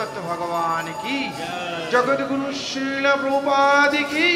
भगवत भगवान की, जगत गुरु श्रील प्रभुपाद की।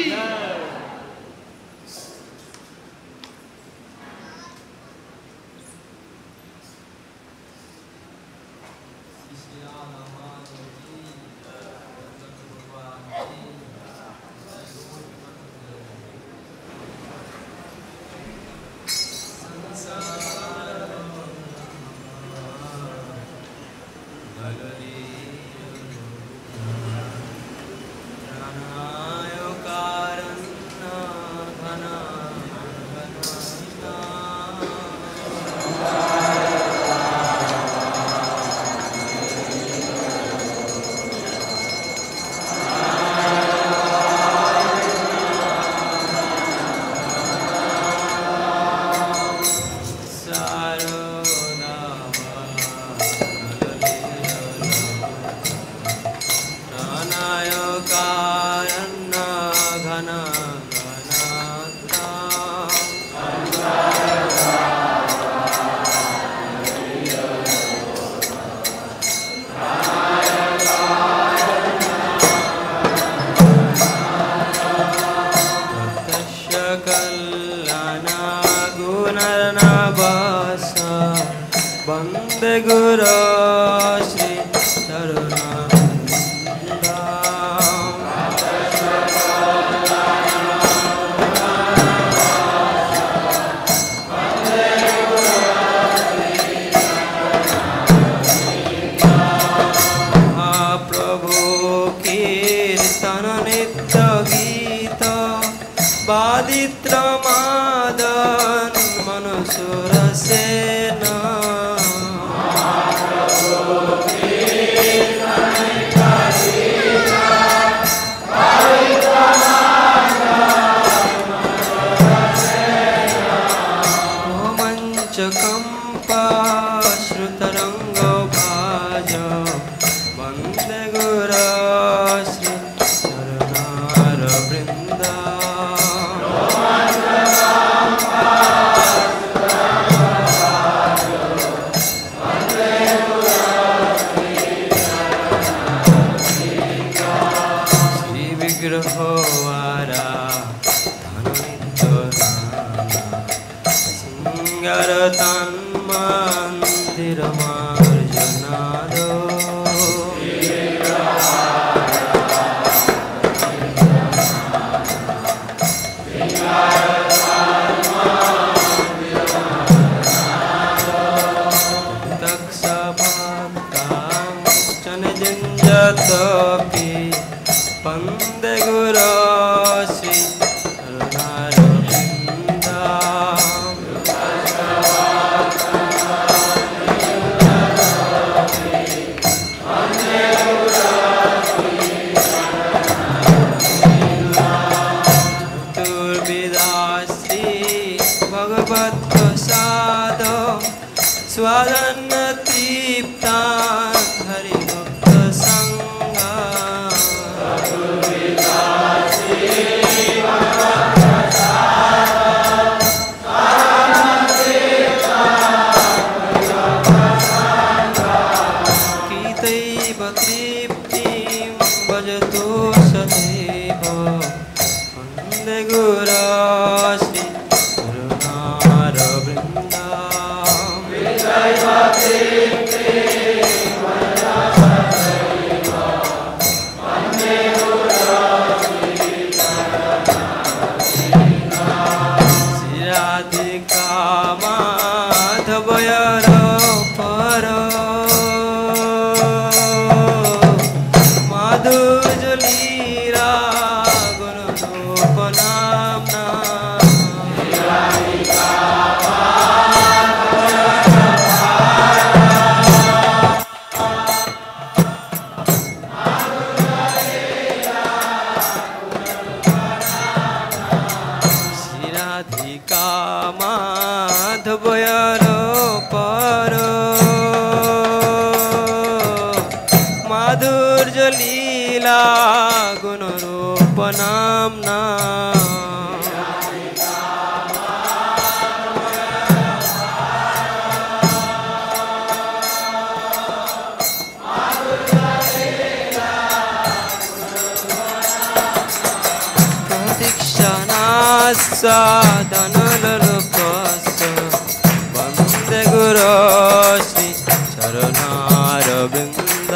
प्रतीक्षानास्वादनलोकस्य वन्दे गुरो श्री चरणारविन्द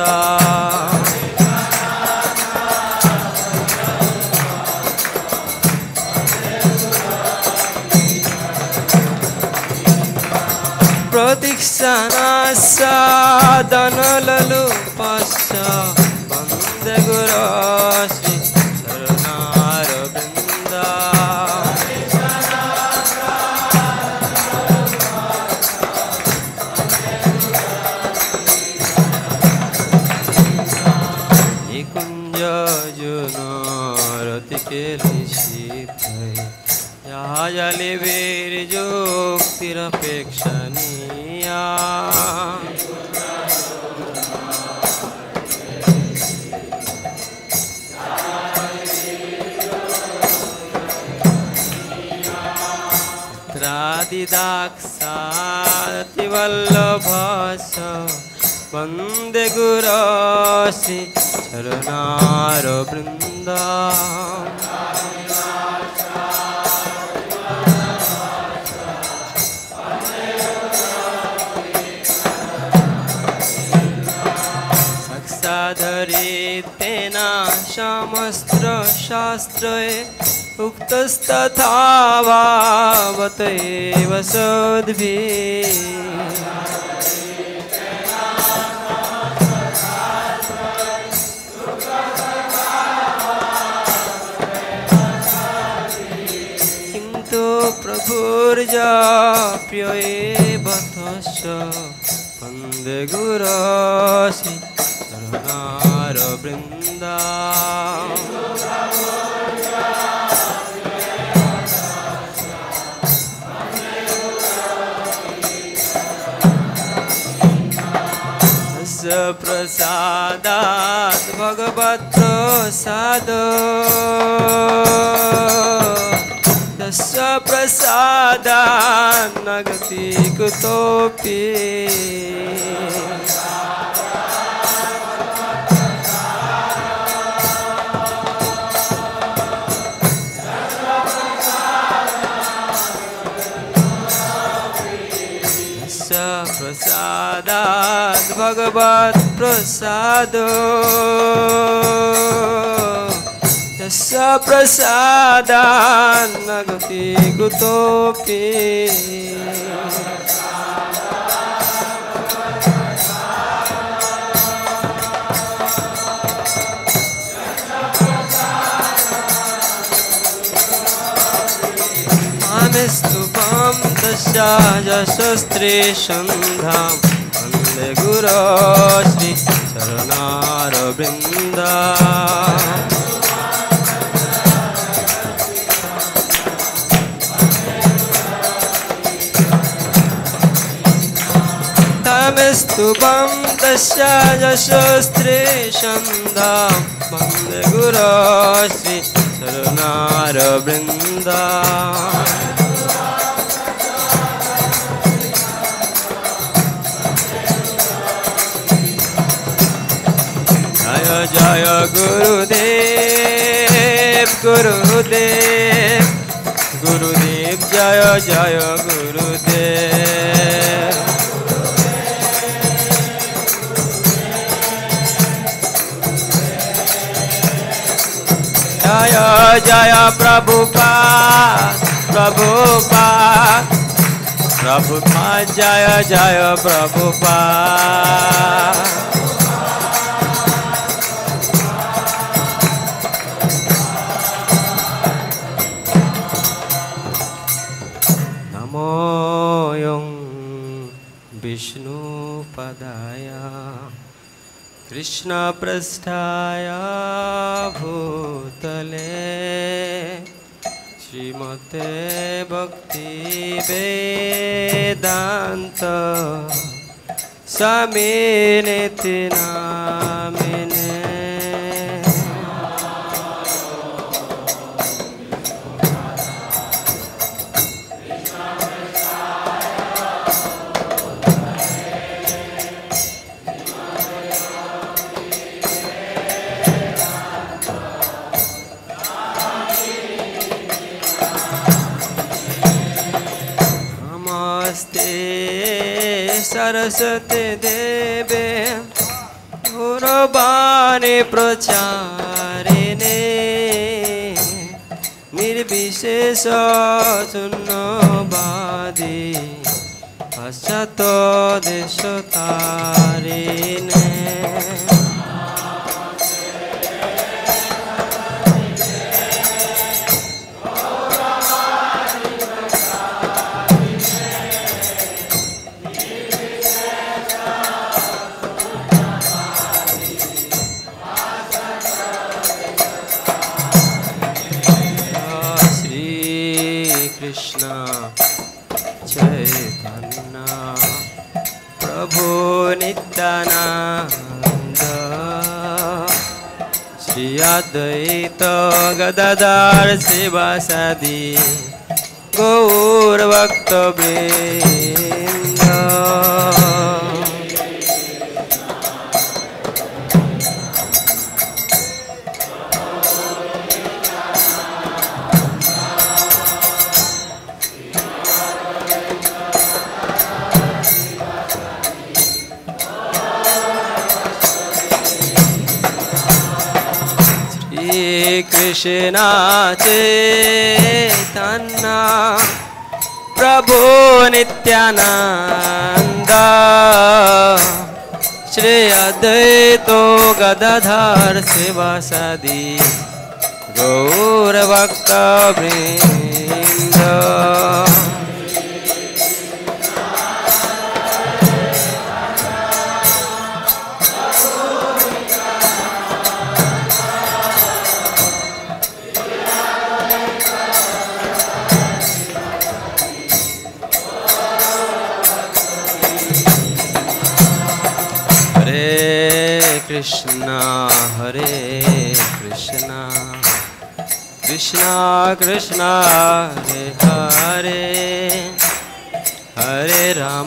प्रतीक्षानास्वादनलोकस्य वन्दे गुरो श्री चरणारविन्द निकुञ्ज याजले वीर्योक्तिरपेक्षणीया त्रादिदाक्षातिवल्लभस्य वन्दे गुरो श्री चरणारविन्द साक्षाधरितेन समस्त्रशास्त्रे उक्तस्तथा भावतैव सद्भिः किन्तु प्रभुर्जाप्येव तस्य वन्दे गुरो श्री चरणारविन्द प्रसादात् भगवत्प्रसाद तस्य प्रसादात् न गति कुतोऽपि प्रसादात् भगवत् प्रसाद यस्य प्रसादात् न गति कुतोऽपि स्तुपं तस्य यशस्त्रीशन्धां वन्दे गुरो श्री चरणारविन्द तमेस्तुपं तस्य यशस्त्रीशन्धां वन्दे गुरो श्री चरणारविन्द जय गुरुदेव गुरुदेव गुरुदेव जय जय गुरुदेव जय जय प्रभुपाद प्रभुपाद प्रभुपाद जय जय प्रभुपाद विष्णुपदाय कृष्णपृष्ठाय भूतले श्रीमते भक्तिवेदान्त स्वामिनिति नामिने सरस्वती देवे गुरुवाणी प्रचारिणे निर्विशेष शून्यवादी पश्चात देश तारिणे कृष्ण चैतन्य प्रभु नित्यानंद श्री अद्वैत गदाधर शिवासादि गौर भक्तवृंद कृष्ण चैतन्य प्रभु नित्यानंद श्री अद्वैत गदाधर शिवासादि गौर भक्तवृंद कृष्णा हरे Krishna Krishna Krishna Hare Hare Hare Ram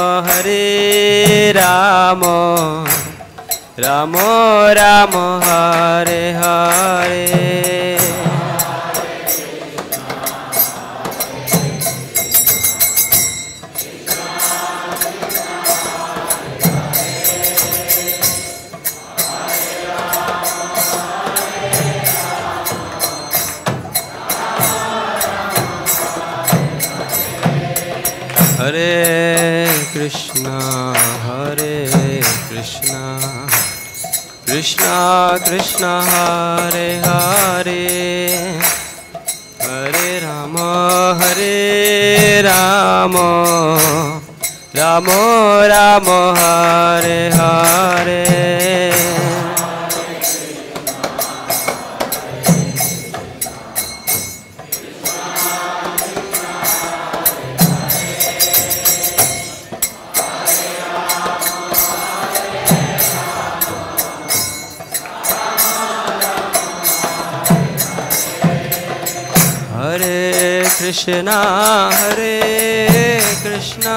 Ram Ram Hare Hare Hare Krishna Krishna Krishna Hare Hare Hare Ram Ram Ram Hare Hare Krishna Krishna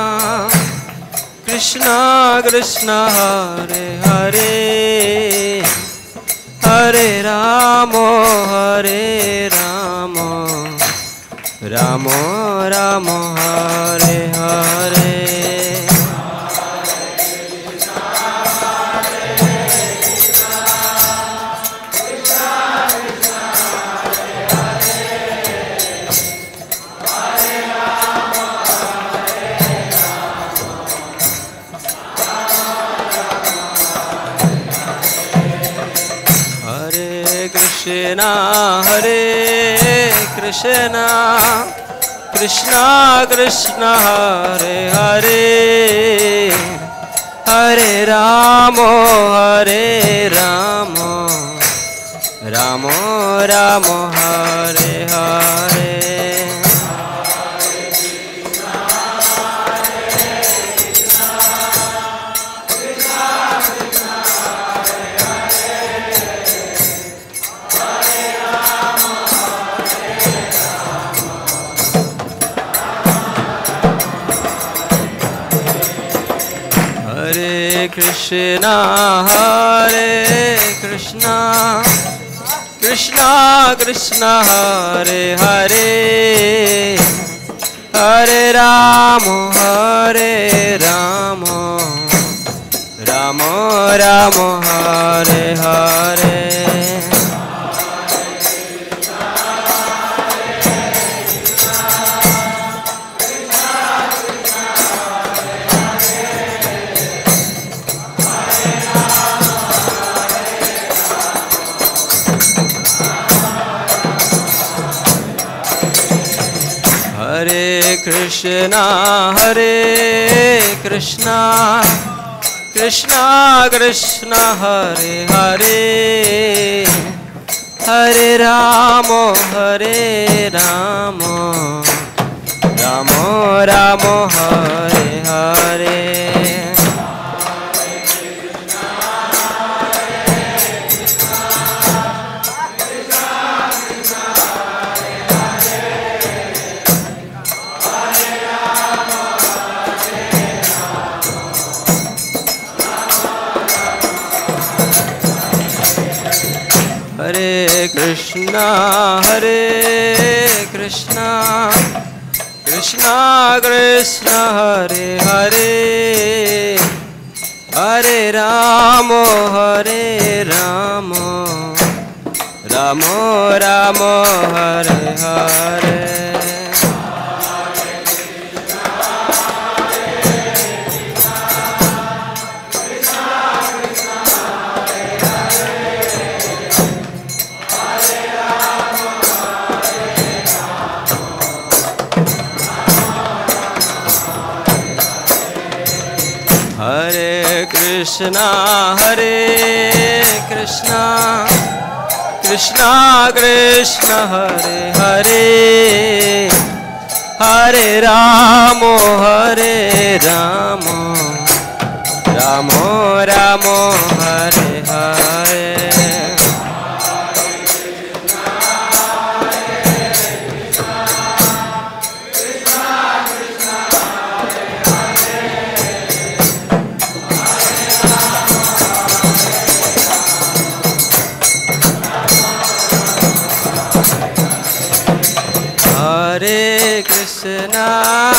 Krishna Hare Hare Hare Ram Ram Ram Hare Hare Krishna Krishna Krishna Hare Hare Hare Ram Ram Ram Hare Hare Krishna Krishna Krishna Hare Hare Hare Ramo, Hare Ramo, Ramo Ramo, Hare Hare. Hare Krishna, Krishna Krishna, Hare Hare, Hare Ramo, Ramo Ramo, Hare Hare. Hare Krishna, Krishna Krishna, Hare Hare, Hare Ramo, Ramo Ramo, Hare Hare. Hare Krishna, Krishna Krishna, Hare Hare, Hare Ramo, Ramo Ramo, Hare Hare. Hare Krishna,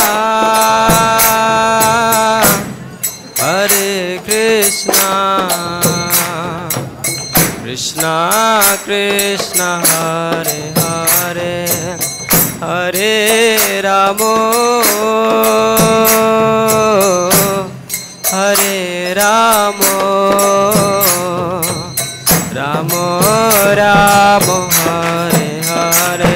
Krishna Krishna, Hare Hare, Hare Ramo, Ramo Ramo, Hare Hare.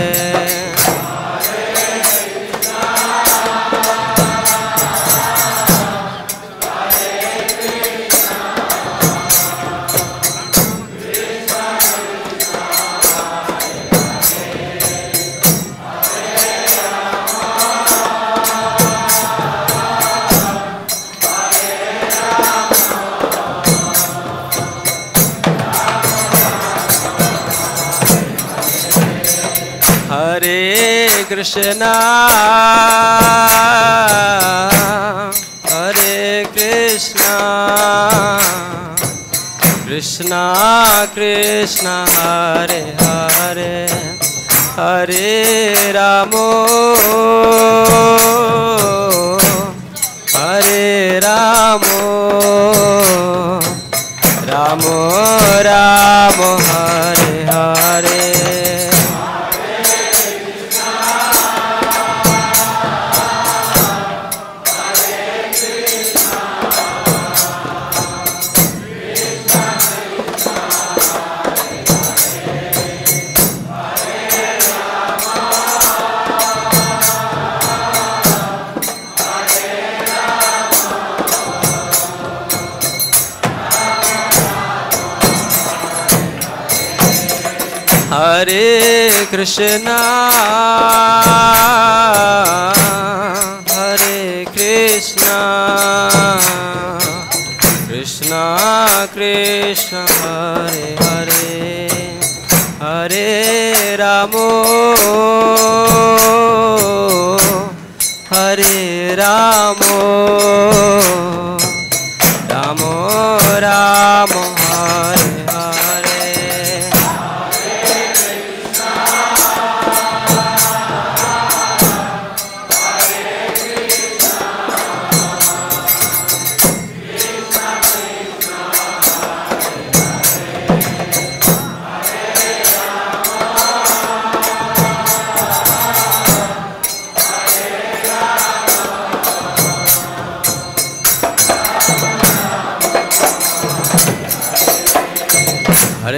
Hare Krishna, Krishna Krishna, Hare Hare, Hare Ramo, Ramo Ramo, Hare Hare. Hare Krishna, Krishna Krishna, Hare Hare, Hare Ramo, Ramo Ramo, Hare Hare. Hare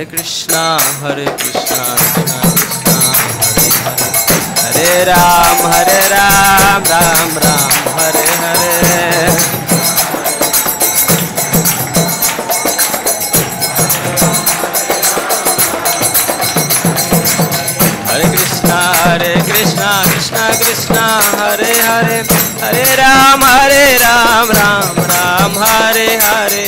Hare Krishna Krishna Krishna Hare Hare Ram Ram Ram Hare Hare Hare Krishna Krishna Krishna Hare Hare Hare Ram Ram Ram Hare Hare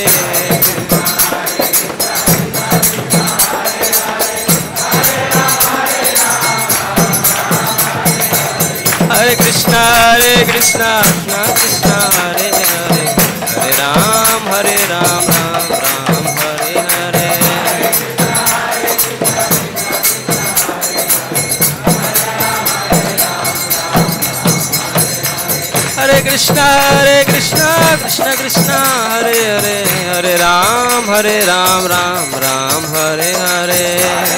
Hare Krishna Krishna Krishna Hare Hare Hare Ram Ram Ram Hare Hare Hare Krishna Krishna Krishna Hare Hare Hare Ram Ram Ram Hare Hare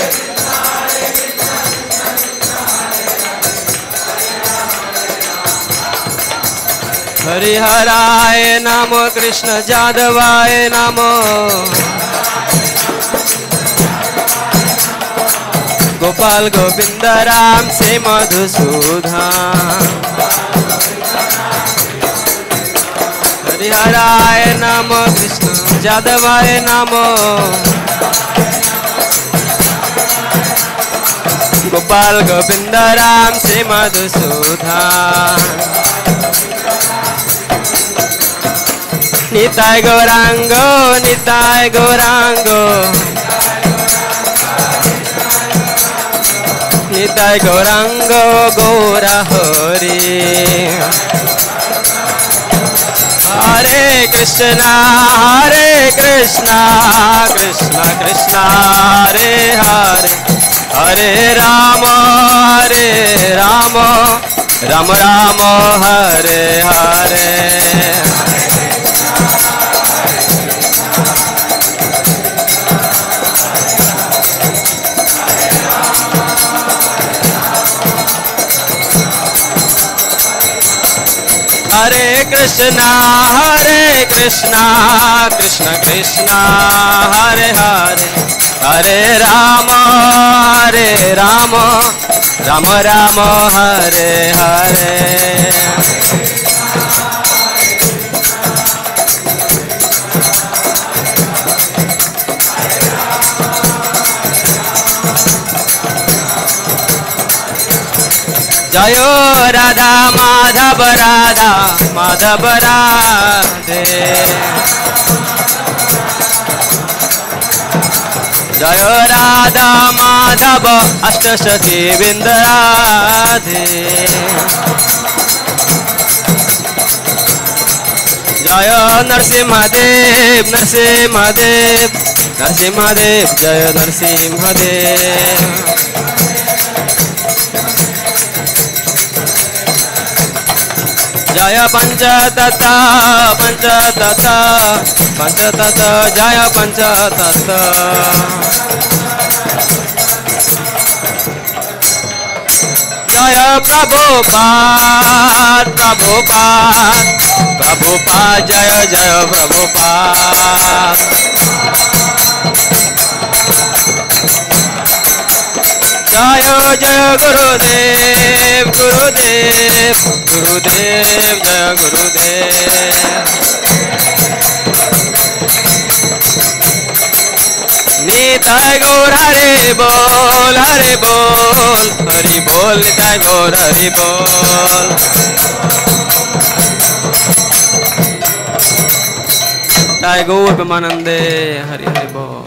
हरिहराय नमो कृष्ण जादवाय नमो गोपाल गोविंद राम से मधुसूदन हरिहराय नमो कृष्ण जादवाय नमो गोपाल गोविंद राम से Madhusudan Nitai Gaurango, Nitai Gaurango, Nitai Gaurango, Gaura Hari. Hare Krishna, Krishna Krishna, Hare Hare, Hare Rama, Rama Rama, Hare Hare. Hare Krishna Krishna Krishna Hare Hare Hare Rama Rama Rama Hare Hare Jayo Radha Madhav Radha Madhav Radhe Jayo Radha Madhav Ashtashaki Vindradhe Jayo Narsimhadev Narsimhadev Narsimhadev Jayo Narsimhadev Jaya Panchatata Panchatata Panchatata Jaya Panchatata Jaya Prabhupada Prabhupada Prabhupada Jaya Jaya Prabhupada Jaya Jaya Gurudev Gurudev Gurudev Jaya Gurudev Nitai Gaur Hari Bol Hari Bol Hari Bol Nitai Gaur Hari Bol Nitai Gaur Premanande Hari Hari Bol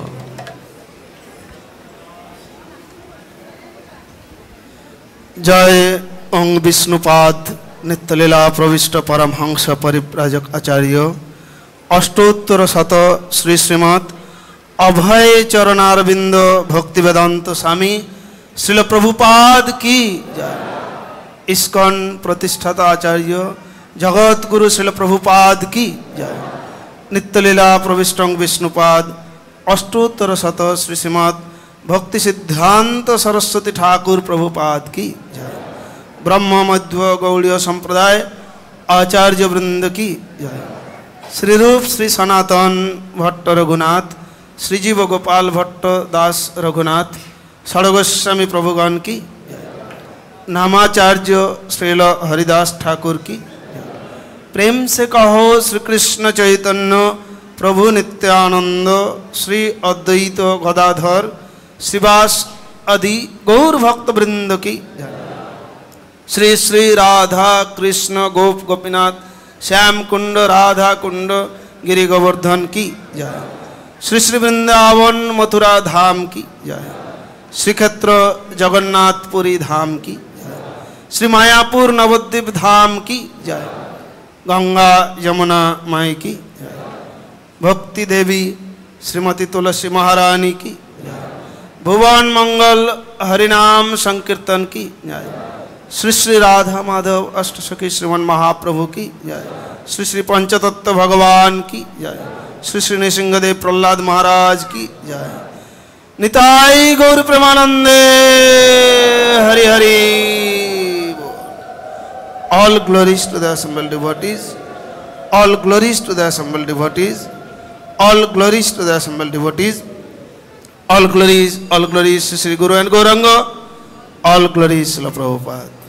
जय ओंग विष्णुपाद नित्यलीला प्रविष्ट परमहंस परिव्राजक आचार्य अष्टोत्तर शत श्री श्रीमद अभय चरणारविंद भक्ति वेदांत स्वामी श्रील प्रभुपाद की जय। ISKCON प्रतिष्ठाता आचार्य जगत गुरु श्रील प्रभुपाद की जय। नित्यलीला प्रविष्ट विष्णुपाद अष्टोत्तर शत श्री श्रीमद भक्ति सिद्धांत सरस्वती ठाकुर प्रभुपाद की जय। ब्रह्म मध्व गौड़ीय संप्रदाय आचार्य वृंद की जय। श्री रूप श्री सनातन भट्ट रघुनाथ श्रीजीव गोपाल भट्ट दास रघुनाथ षडगोस्वामी प्रभुगण की, नामाचार्य श्रील हरिदास ठाकुर की। प्रेम से कहो श्री कृष्ण चैतन्य प्रभु नित्यानंद श्री अद्वैत गदाधर श्रीवास आदि गौर भक्त वृंद की। श्री श्री राधा कृष्ण गोप गोपीनाथ श्याम कुंड राधा कुंड गिरि गोवर्धन की जय। श्री श्री वृंदावन मथुरा धाम की जय। श्री क्षेत्र जगन्नाथपुरी धाम की जय। श्री मायापुर नवद्वीप धाम की जय। गंगा यमुना माई की जय। भक्ति देवी श्रीमती तुलसी महारानी की जय। भुवन मंगल हरिनाम संकीर्तन की जय। श्री श्री राधा माधव अष्टसखी श्रीमन महाप्रभु की जय। श्री श्री पंचतत्व भगवान की जय। श्री श्री नृसिंहदेव प्रहलाद महाराज की जय। निताई गौर प्रेमानंदे Hari Hari. All glories to the assembled devotees. All glories to the assembled devotees. All glories to the assembled devotees. All glories, Sri Guru and Gauranga. All glories, Srila Prabhupada.